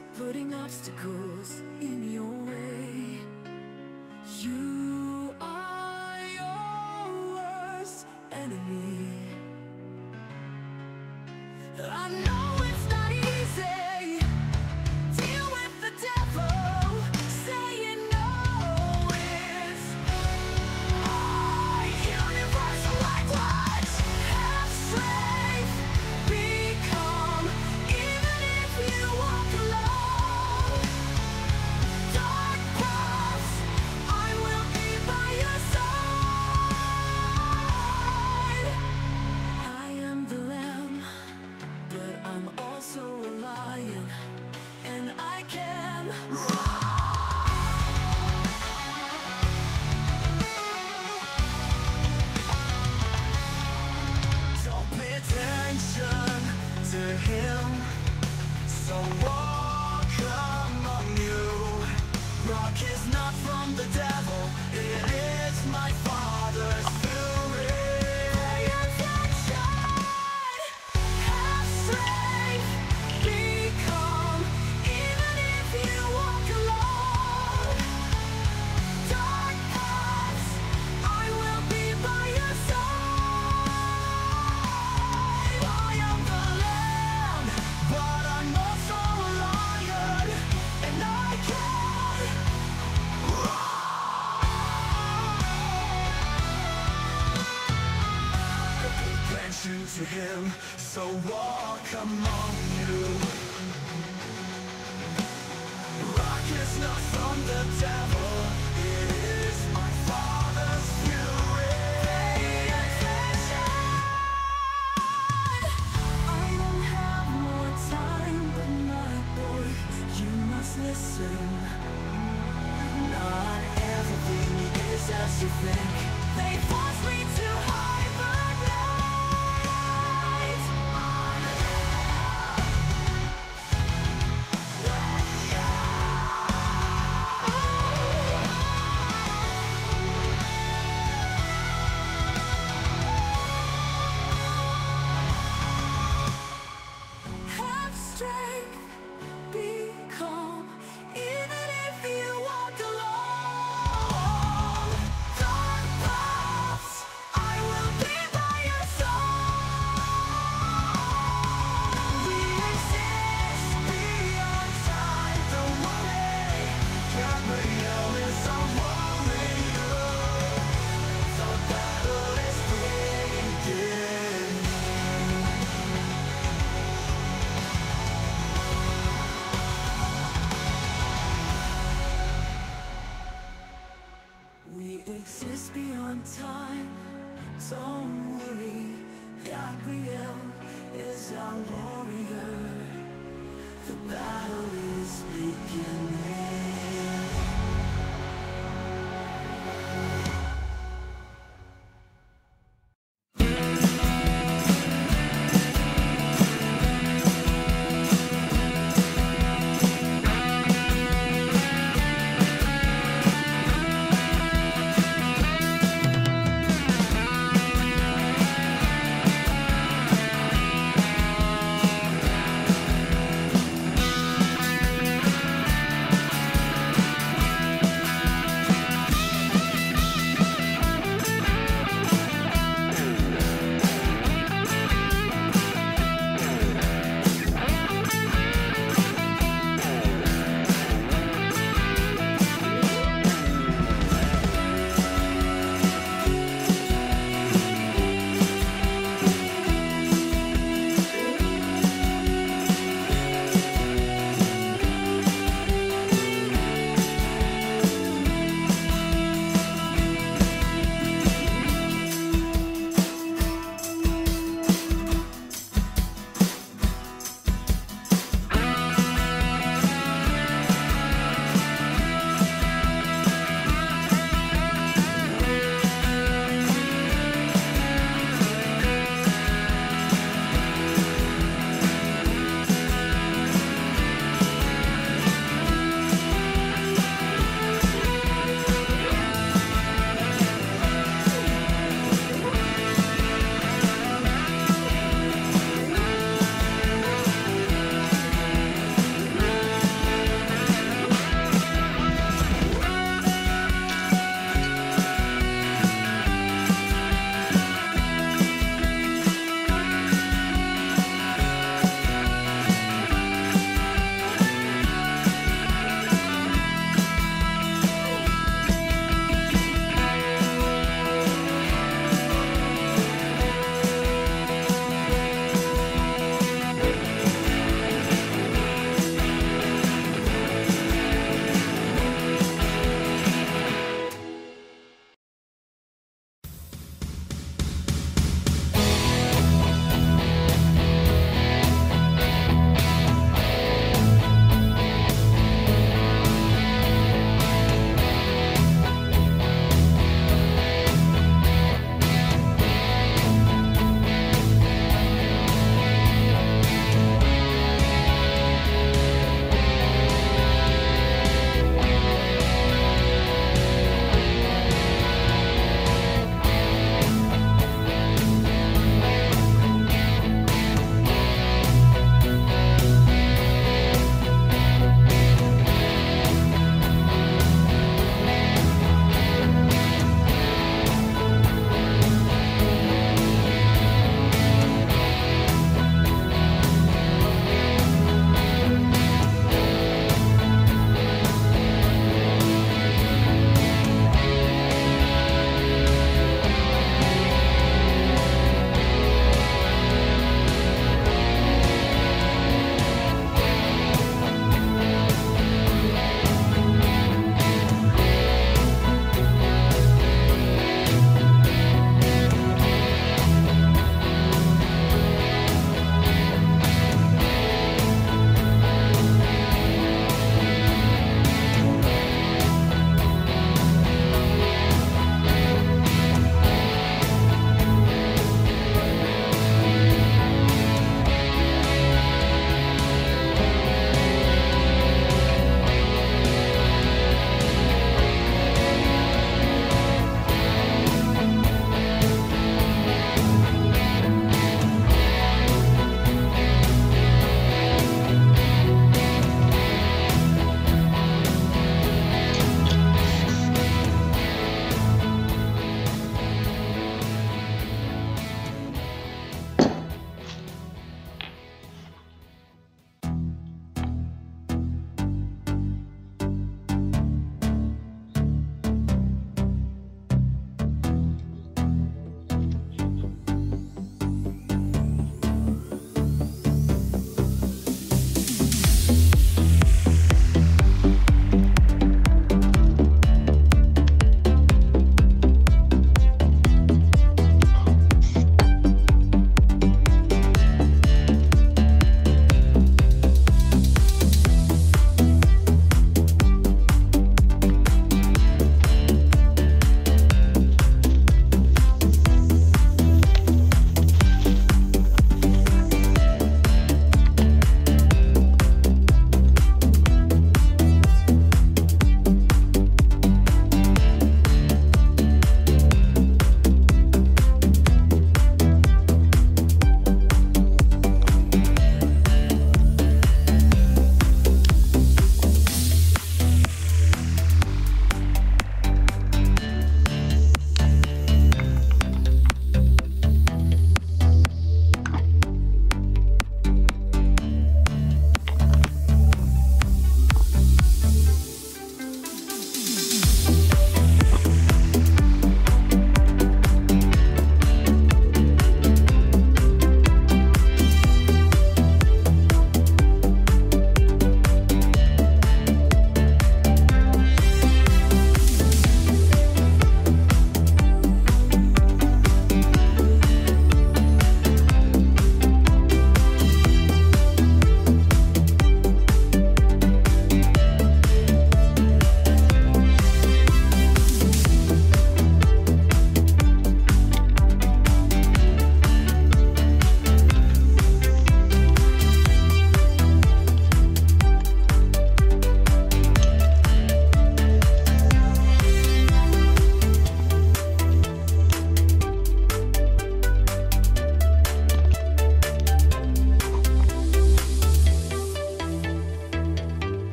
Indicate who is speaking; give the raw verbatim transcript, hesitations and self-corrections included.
Speaker 1: Stop putting obstacles in your way. You are your worst enemy. I know it's not easy. Deal with the devil. Saying no is a universal language. Have strength, be calm, even if you walk alone. Dark paths, I will be by your side. I am the lamb, but I'm also a lion, and I can roar. Don't pay attention to him, so walk among you. Rock is not from the devil, it is my Father's fury. Pay attention, have strength, be calm, even if you walk alone. Dark paths, I will be by your side. I am the lamb, but I'm also a lion, and I can plans you to him, so walk among you. Rock is not from the devil, it is my Father's fury. Pay attention. I don't have more time, but my boy, you must listen. Not everything is as you think. They force me to hibernate. Have strength, be calm, even if you walk alone. Dark paths, I will be by your side. We exist beyond time. Don't worry, Gabriel is a warrior. The battle is beginning. We exist beyond time. Don't